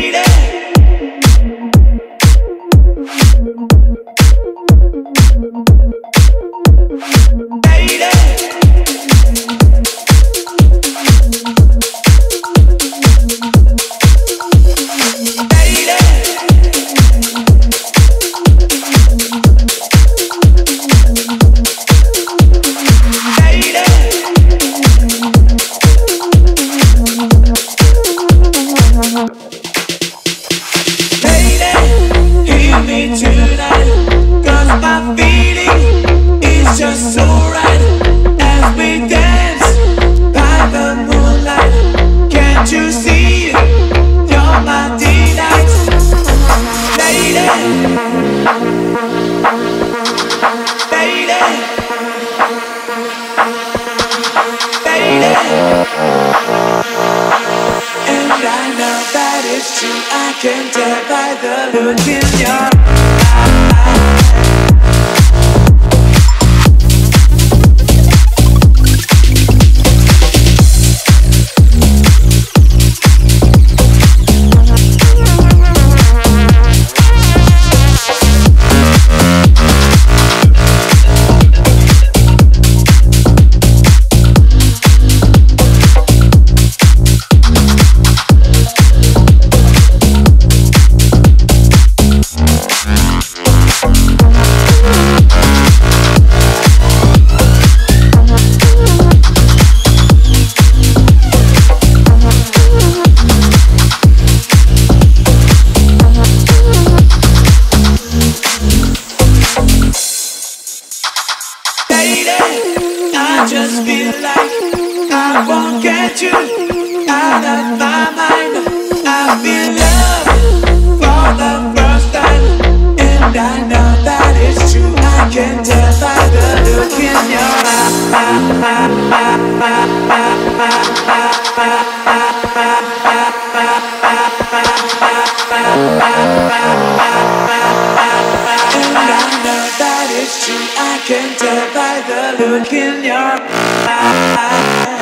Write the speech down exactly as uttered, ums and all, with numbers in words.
I can tell by the look in your eyes. I just feel like I won't get you out of my mind. I feel love for the first time, and I know that it's true. I can tell by the look in your eyes. And I know that it's true. I can tell by the look in your eyes.